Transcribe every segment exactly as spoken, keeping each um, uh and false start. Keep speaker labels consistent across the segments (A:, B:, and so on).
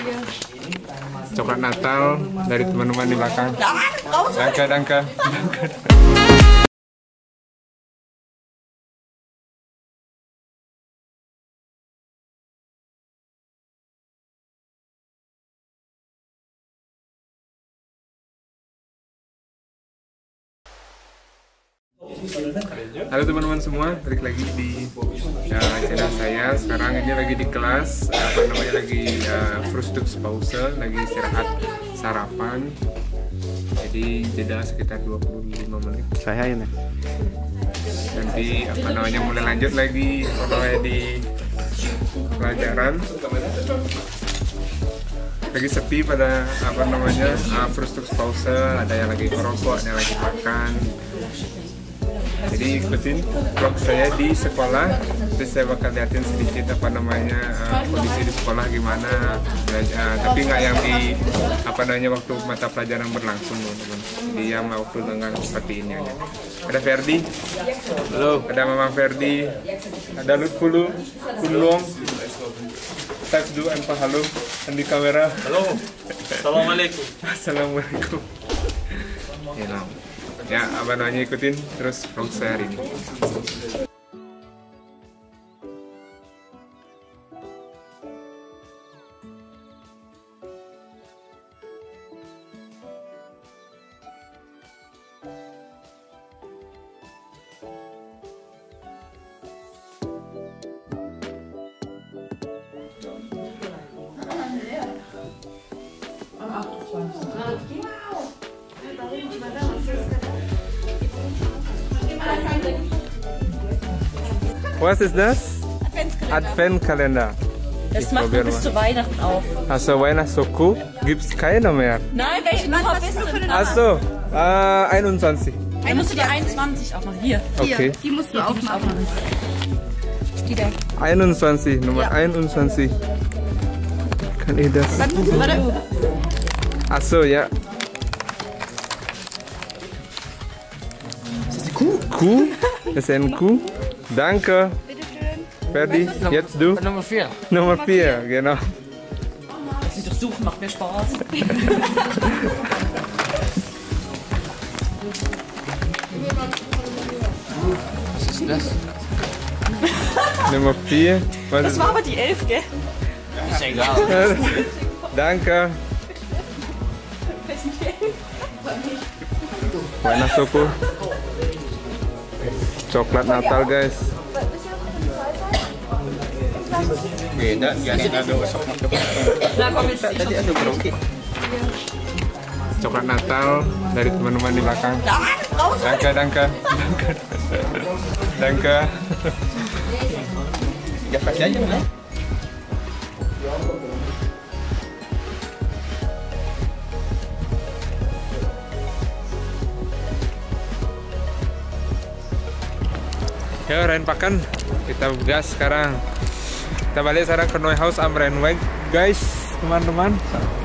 A: Coklat Natal dari teman-teman di belakang. Danke, danke. Halo teman-teman semua, balik lagi di uh, channel saya. Sekarang ini lagi di kelas, uh, apa namanya lagi uh, Frühstückspause, lagi istirahat sarapan. Jadi jeda sekitar dua puluh lima menit.
B: Saya ini.
A: Nanti apa namanya mulai lanjut lagi mulai di pelajaran. Lagi sepi pada apa namanya uh, Frühstückspause, ada yang lagi ngerokok, ada yang lagi makan. Jadi ikutin vlog saya di sekolah, terus saya bakal liatin sedikit apa namanya uh, kondisi di sekolah gimana, uh, tapi nggak yang di apa namanya waktu mata pelajaran berlangsung teman-teman. Jadi yang waktu dengan seperti ini aja. Ada Ferdi, halo, ada Mamang Ferdi, ada Lutfulu, Kulung, Type dua empat halo, di kamera.
C: Halo, assalamualaikum.
A: Assalamualaikum. Ya, ya apa namanya ikutin terus vlog saya hari ini. Was ist das? Adventkalender.
D: Das macht man bis zu Weihnachten auf.
A: Also Weihnachtsschoko gibt's keine mehr.
D: Nein, welche Nummer bist du?
A: Achso, äh, einundzwanzig.
D: Dann musst du die einundzwanzig aufmachen. Hier.
A: Okay.
D: Die musst du aufmachen. Die da.
A: einundzwanzig, Nummer ja. einundzwanzig. Kann ich das?
D: Warte.
A: Achso, ja.
B: Ist das eine Kuh?
A: Kuh? Das ist eine Kuh. Danke. Ferdi, jetzt du?
B: Nummer vier.
A: Nummer vier, genau.
D: Sie doch suchen, macht mir Spaß.
B: Was ist denn das?
A: Nummer vier. Was
D: Das war aber die elf, gell?
B: Ist ja egal.
A: Danke. Weihnachtsschoko. Coklat Natal guys.
B: Beda, jadi ada coklat.
D: Na komm jetzt.
B: Tadi ada brokit.
A: Coklat Natal dari teman-teman di belakang. Danke, danke. Danke. Danke.
B: Ya kasih aja lah.
A: Ya, Reinpacken. Kita gas sekarang. Kita balik sekarang ke Neuhaus am Rheinweg, guys, teman-teman.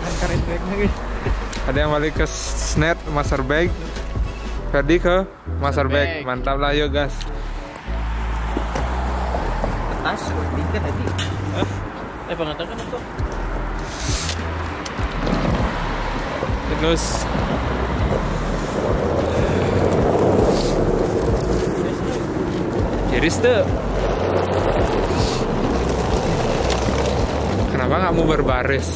A: Ada yang balik ke Snet Masterbag. Ferdi ke Masterbag. Mantap lah, yuk gas.
B: Tas, tiket tadi. Eh, pengetahuan itu.
A: Terus jadi tuh kenapa nggak mau berbaris?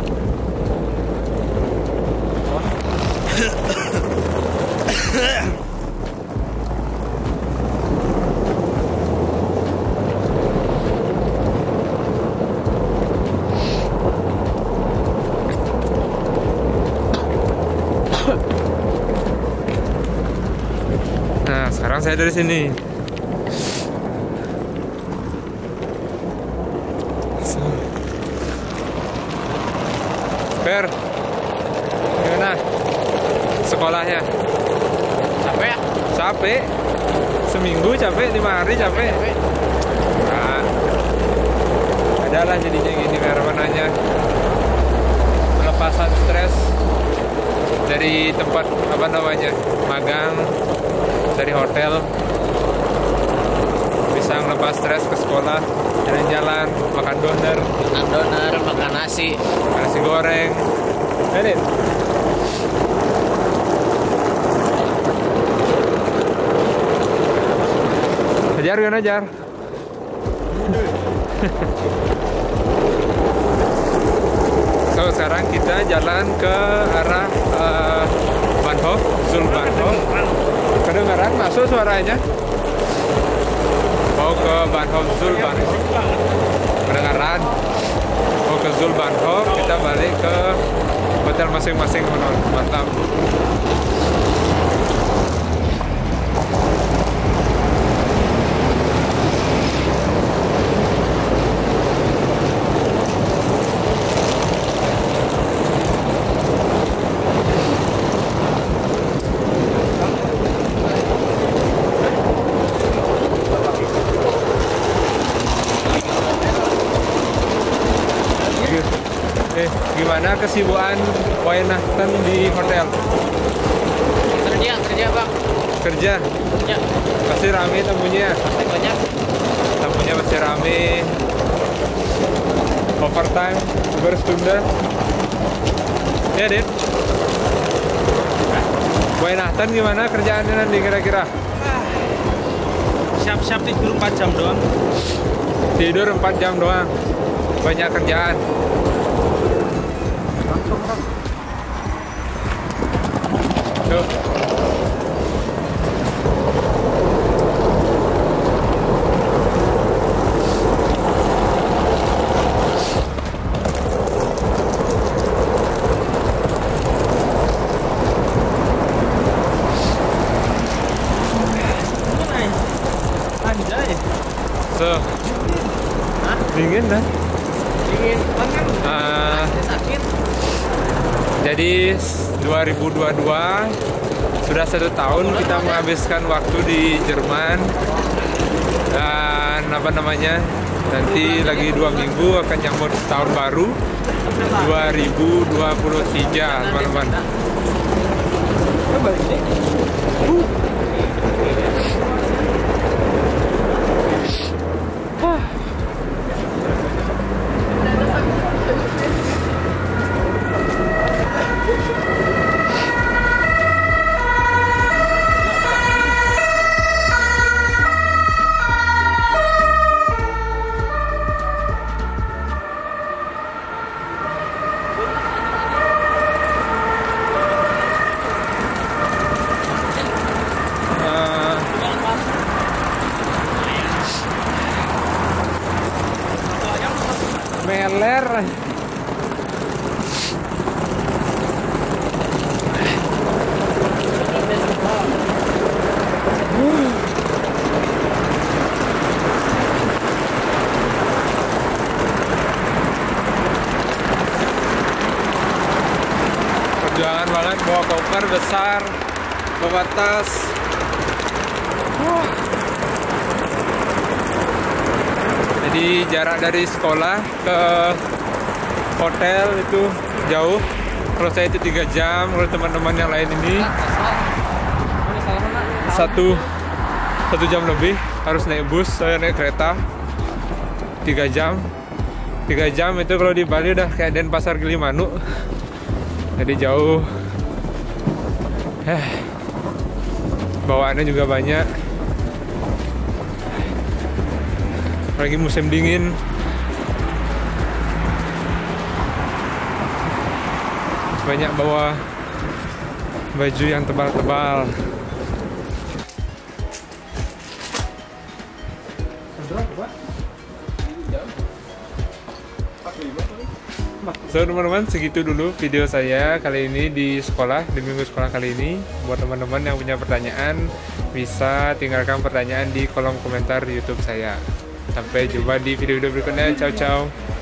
A: Nah, sekarang saya dari sini. Fer, gimana sekolahnya?
B: Capek ya?
A: Capek. Seminggu capek, lima hari capek. Nah, adalah jadinya gini biar mananya pelepasan stres dari tempat apa namanya magang, dari hotel. bisa ngelepas stres ke sekolah, jalan-jalan, makan doner,
B: Makan doner, makan nasi.
A: makan nasi goreng. Edit. Ajar kan ajar. So sekarang kita jalan ke arah uh, Bahnhof, Zulbahnhof. Kedengaran masuk suaranya? Mau ke Bahnhof Zulbahnhof. Kedengaran? Mau ke Zulbahnhof, kita balik ke hotel masing-masing. Mantap. Eh, gimana kesibukan Weihnachten di hotel?
B: Kerja, kerja bang.
A: Kerja?
B: Kerja.
A: Pasti rame tamunya.
B: Pasti banyak.
A: Tamunya pasti rame. Overtime, Überstunde. Ya, Dit. Weihnachten gimana kerjaannya nanti kira-kira?
C: Siap-siap tidur empat jam doang.
A: Tidur empat jam doang. Banyak kerjaan. Tuh.
C: Anjay.
A: So. Dingin dah.
B: Dingin. Kan
A: Ah,
B: sakit.
A: jadi dua ribu dua puluh dua sudah satu tahun kita menghabiskan waktu di Jerman, dan apa namanya, nanti lagi dua minggu akan nyambut tahun baru dua ribu dua puluh tiga, teman-teman. Meler. Perjuangan banget bawa koper besar, bawa tas. Wah. Jadi jarak dari sekolah ke hotel itu jauh. Kalau saya itu tiga jam, kalau teman-teman yang lain ini satu satu jam lebih, harus naik bus, saya naik kereta tiga jam. Tiga jam itu kalau di Bali udah kayak Denpasar Gilimanuk. Jadi jauh. Eh, bawaannya juga banyak. Apalagi musim dingin. Banyak bawa baju yang tebal-tebal. So teman-teman, segitu dulu video saya kali ini di sekolah, di minggu sekolah kali ini. Buat teman-teman yang punya pertanyaan, bisa tinggalkan pertanyaan di kolom komentar di YouTube saya. Sampai jumpa di video-video berikutnya. Ciao ciao.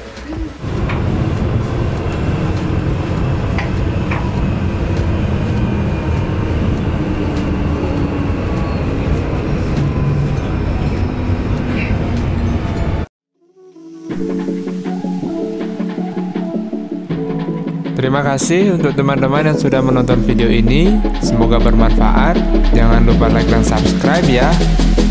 A: Terima kasih untuk teman-teman yang sudah menonton video ini. Semoga bermanfaat. Jangan lupa like dan subscribe ya.